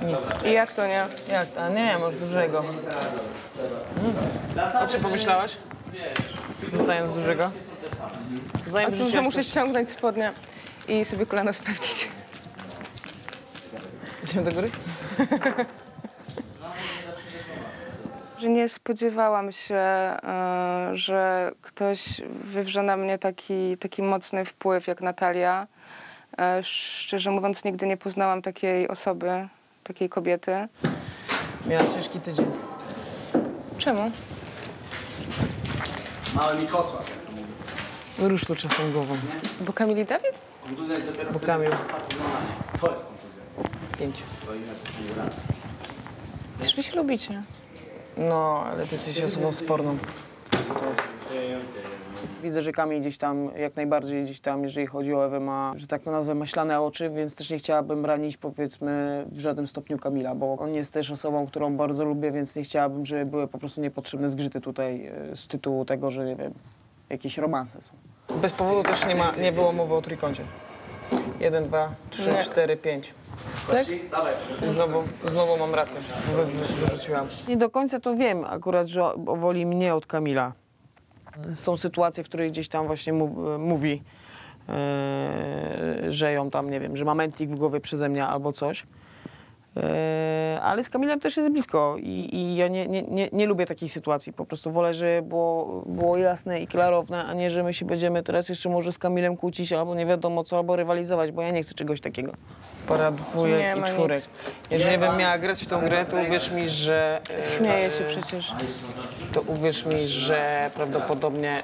Nic. I jak to nie? Jak? A nie, masz dużego. O czym pomyślałaś? Rzucając dużego? A to, że muszę ściągnąć spodnie i sobie kolano sprawdzić. Idziemy do góry? Że nie spodziewałam się, że ktoś wywrze na mnie taki mocny wpływ jak Natalia. Szczerze mówiąc, nigdy nie poznałam takiej osoby, takiej kobiety. Miała ciężki tydzień. Czemu? Mały Mikosław, jak to mówi. Rusz tu czasem głową. Bo Kamil i Dawid? Kontuzja jest dopiero Bo Kamil. To jest kontuzja. 5. Stoimy na to sam raz. Przecież wy się lubicie. No, ale ty jesteś osobą sporną w tej sytuacji. Widzę, że Kamil gdzieś tam, jak najbardziej gdzieś tam, jeżeli chodzi o Ewę, ma, że tak to nazwę, maślane oczy, więc też nie chciałabym ranić, powiedzmy, w żadnym stopniu Kamila, bo on jest też osobą, którą bardzo lubię, więc nie chciałabym, żeby były po prostu niepotrzebne zgrzyty tutaj z tytułu tego, że, nie wiem, jakieś romanse są. Bez powodu też nie było mowy o trójkącie. 1, 2, 3, Nie. 4, 5. Tak? Znowu mam rację, wyrzuciłam. Nie do końca to wiem akurat, że woli mnie od Kamila. Są sytuacje, w których gdzieś tam właśnie mówi, że ją tam, nie wiem, że ma mętlik w głowie przeze mnie albo coś. Ale z Kamilem też jest blisko i ja nie lubię takiej sytuacji. Po prostu wolę, żeby było jasne i klarowne, a nie, że my się będziemy teraz jeszcze może z Kamilem kłócić albo nie wiadomo co, albo rywalizować, bo ja nie chcę czegoś takiego. Para dwójek Nie i ma czwórek. nic. Jeżeli bym miała grać w tą grę, to uwierz mi, że... Śmieję się przecież. To uwierz mi, że prawdopodobnie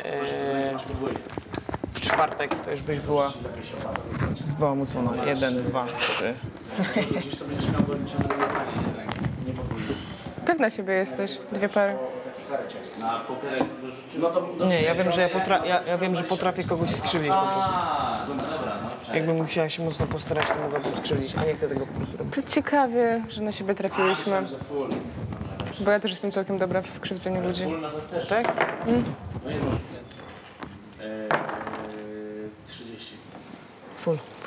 w czwartek to już byś była zbałamucona. 1, 2, 3. Gdzieś to będziesz miał ograniczone nie podwójnie. Pewna siebie jesteś. 2 pary. Na pokerek dorzucił. No to... Nie, ja wiem, że ja wiem, że potrafię kogoś skrzywdzić po prostu. Jakbym musiała się mocno postarać, to mogłabym skrzywdzić, a nie chcę tego po prostu robić. To ciekawie, że na siebie trafiłyśmy. Bo ja też jestem całkiem dobra w krzywdzeniu ludzi. Tak? No i różnie. 30. Full.